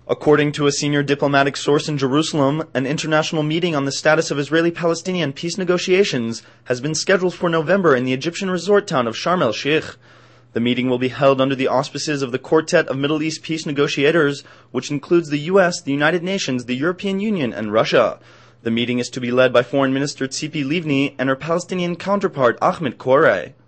According to a senior diplomatic source in Jerusalem, an international meeting on the status of Israeli-Palestinian peace negotiations has been scheduled for November in the Egyptian resort town of Sharm el-Sheikh. The meeting will be held under the auspices of the Quartet of Middle East peace negotiators, which includes the U.S., the United Nations, the European Union, and Russia. The meeting is to be led by Foreign Minister Tzipi Livni and her Palestinian counterpart Ahmed Qureia.